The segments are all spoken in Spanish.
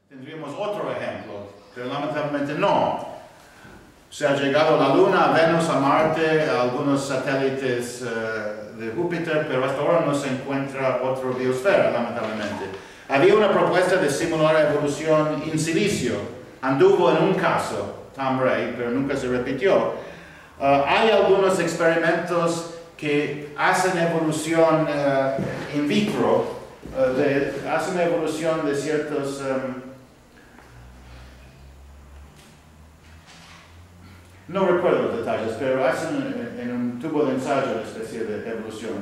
Tendríamos otro ejemplo, pero lamentablemente no. Se ha llegado a la Luna, a Venus, a Marte, a algunos satélites de Júpiter, pero hasta ahora no se encuentra otra biosfera, lamentablemente. Había una propuesta de simular evolución in silicio. Anduvo en un caso, Tom Ray, pero nunca se repitió. Hay algunos experimentos que hacen evolución in vitro, hacen evolución de ciertos... no recuerdo los detalles, pero hacen en un tubo de ensayo una especie de evolución.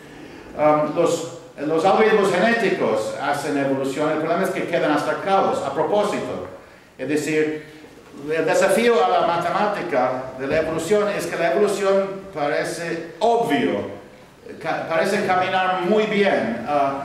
Los algoritmos genéticos hacen evolución, el problema es que quedan abstracados a propósito. Es decir, el desafío a la matemática de la evolución es que la evolución parece obvio, parece caminar muy bien.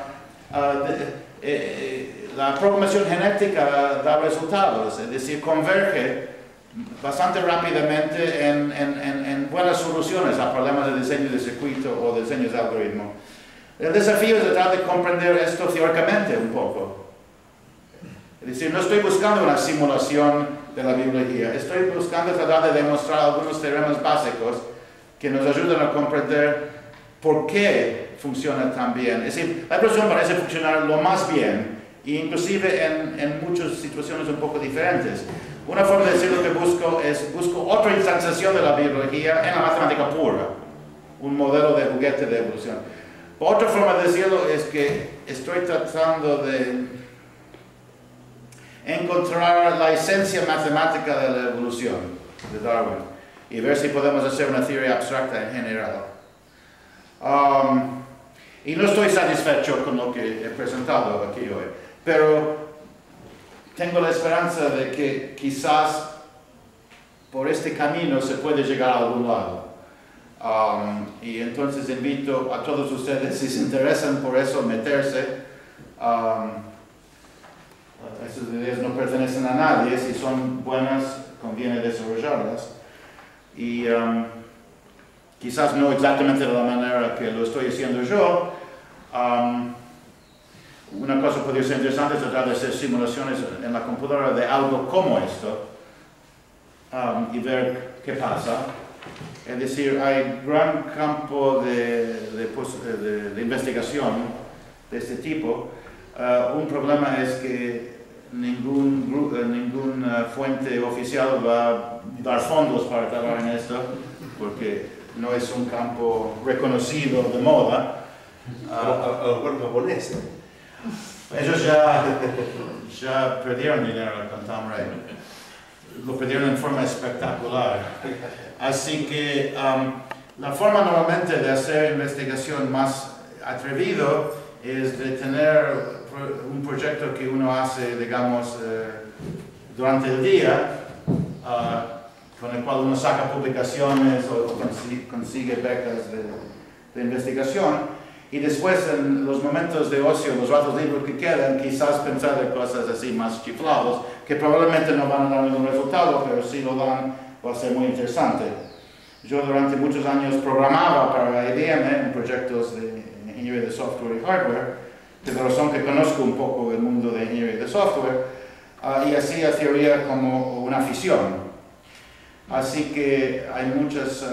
La programación genética da resultados, es decir, converge bastante rápidamente en buenas soluciones a problemas de diseño de circuito o de diseño de algoritmo. El desafío es tratar de comprender esto teóricamente un poco. Es decir, no estoy buscando una simulación de la biología, estoy buscando tratar de demostrar algunos teoremas básicos que nos ayudan a comprender por qué funciona tan bien. Es decir, la evolución parece funcionar lo más bien, e inclusive en muchas situaciones un poco diferentes. Una forma de decir lo que busco otra instanciación de la biología en la matemática pura, un modelo de juguete de evolución. Otra forma de decirlo es que estoy tratando de encontrar la esencia matemática de la evolución de Darwin y ver si podemos hacer una teoría abstracta en general. Y no estoy satisfecho con lo que he presentado aquí hoy, pero tengo la esperanza de que quizás por este camino se puede llegar a algún lado. Y entonces invito a todos ustedes, si se interesan por eso, meterse. Estas ideas no pertenecen a nadie, si son buenas, conviene desarrollarlas. Y quizás no exactamente de la manera que lo estoy haciendo yo. Una cosa podría ser interesante es tratar de hacer simulaciones en la computadora de algo como esto y ver qué pasa. Es decir, hay gran campo de investigación de este tipo. Un problema es que ninguna fuente oficial va a dar fondos para trabajar en esto, porque no es un campo reconocido de moda. Algunos japoneses. Ellos ya perdieron dinero con Tom Ray. Lo perdieron en forma espectacular. Así que la forma normalmente de hacer investigación más atrevido es de tener un proyecto que uno hace, digamos, durante el día, con el cual uno saca publicaciones o consigue becas de investigación. Y después, en los momentos de ocio, los ratos libres que quedan, quizás pensar en cosas así más chiflados, que probablemente no van a dar ningún resultado, pero si lo dan, va a ser muy interesante. Yo durante muchos años programaba para IBM en proyectos de ingeniería de software y hardware, de la razón que conozco un poco el mundo de ingeniería de software, y hacía teoría como una afición. Así que hay muchos...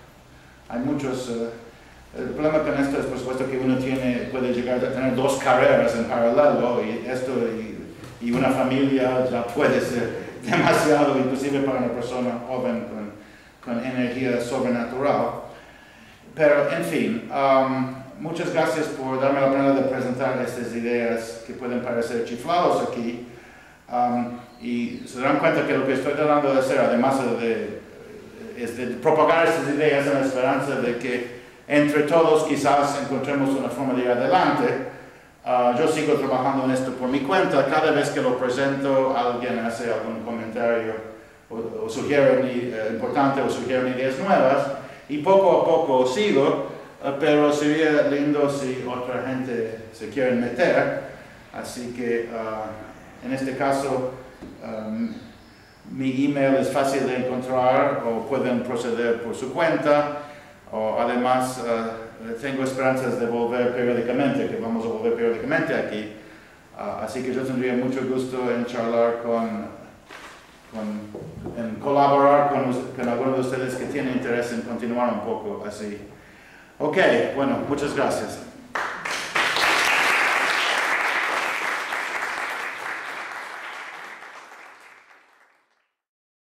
el problema con esto es, por supuesto, que uno puede llegar a tener dos carreras en paralelo, y una familia ya puede ser demasiado, inclusive para una persona joven con energía sobrenatural. Pero, en fin, muchas gracias por darme la pena de presentar estas ideas que pueden parecer chiflados aquí. Y se darán cuenta que lo que estoy tratando de hacer, además es de propagar estas ideas en la esperanza de que entre todos quizás encontremos una forma de ir adelante. Yo sigo trabajando en esto por mi cuenta. Cada vez que lo presento, alguien hace algún comentario o sugiere importante o sugiere ideas nuevas, y poco a poco sigo, pero sería lindo si otra gente se quiere meter. Así que en este caso mi email es fácil de encontrar, o pueden proceder por su cuenta. Además, tengo esperanzas de volver periódicamente, que vamos a volver periódicamente aquí, Así que yo tendría mucho gusto en charlar en colaborar con algunos de ustedes que tienen interés en continuar un poco así. Ok, bueno, muchas gracias.